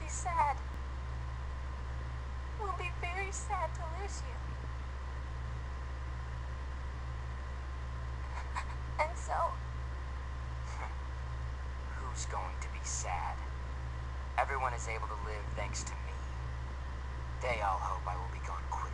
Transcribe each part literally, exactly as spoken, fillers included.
be sad. We'll be very sad to lose you. And so... Who's going to be sad? Everyone is able to live thanks to me. They all hope I will be gone quickly.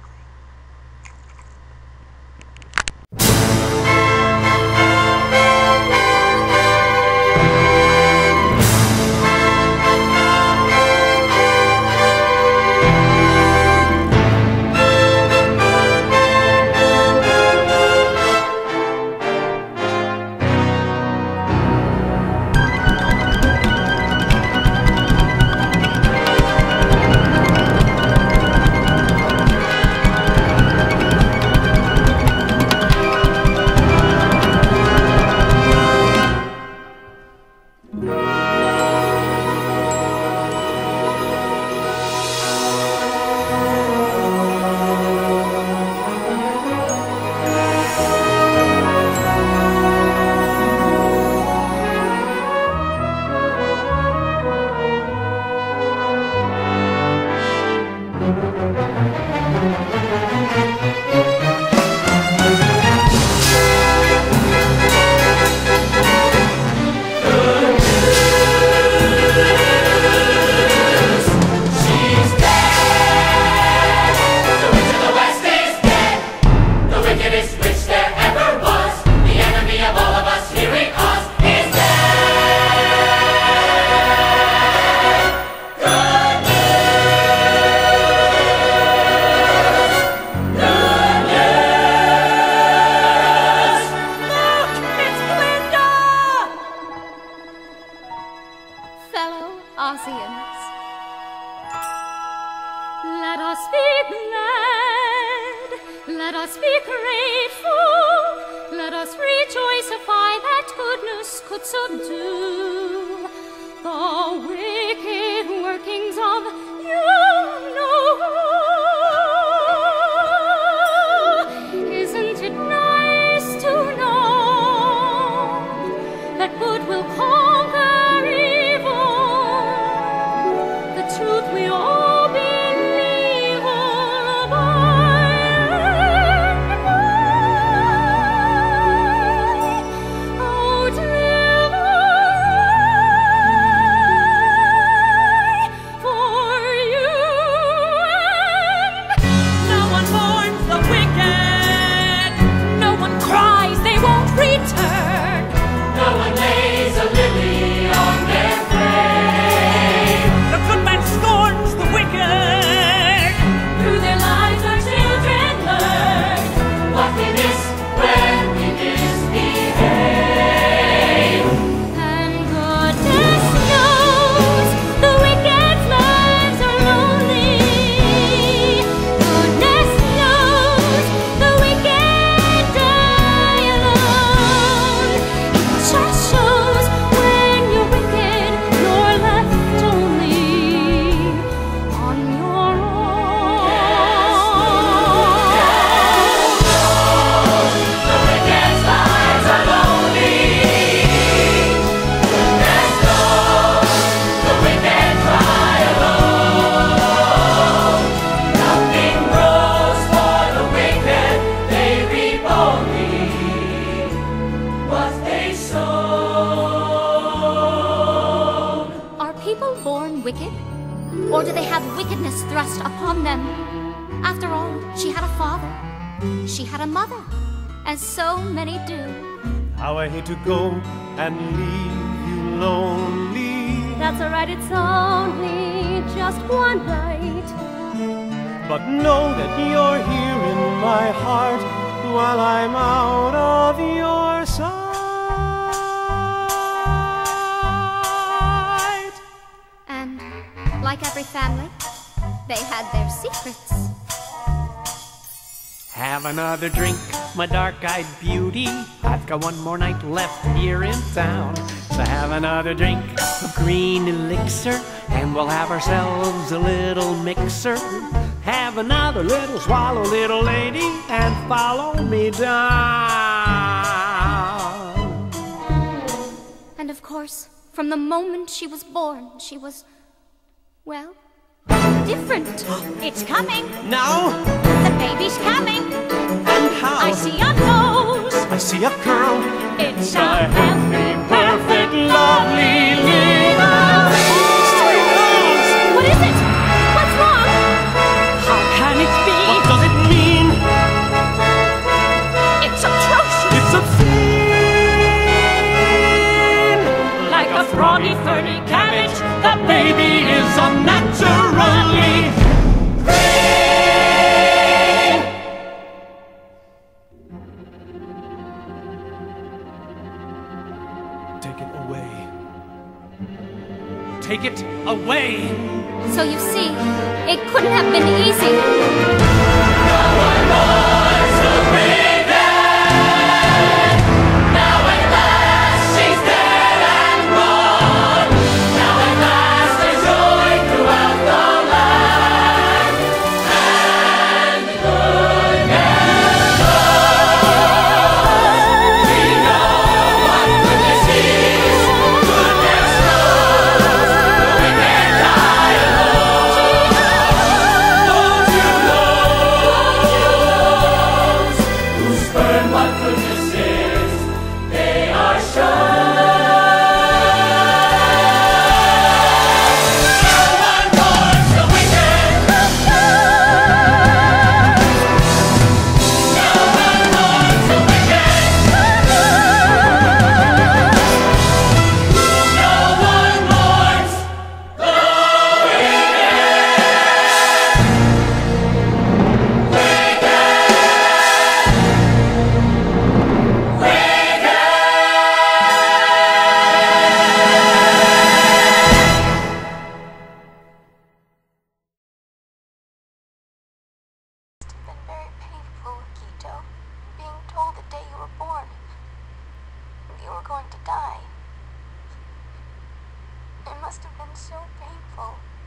Let us be glad, let us be grateful, let us rejoice if I that goodness could subdue the wicked workings of you know. Isn't it nice to know that good will conquer evil, the truth we all wicked? Or do they have wickedness thrust upon them? After all, she had a father, she had a mother, as so many do. How I hate to go and leave you lonely. That's alright, it's only just one night. But know that you're here in my heart while I'm out of your sight. Like every family, they had their secrets. Have another drink, my dark-eyed beauty. I've got one more night left here in town. So have another drink of green elixir, and we'll have ourselves a little mixer. Have another little swallow, little lady, and follow me down. And of course, from the moment she was born, she was Well, different. It's coming. Now? The baby's coming. And how? I see a nose. I see a curl. It's A a healthy, perfect, lovely little straight nose. What is it? What's wrong? How can it be? What does it mean? It's atrocious. It's obscene. Like a froggy, ferny cabbage, The baby is unnaturally vain. Take it away. Take it away. So you see, it couldn't have been easy. Been very painful, Akito. Being told the day you were born you were going to die. It must have been so painful.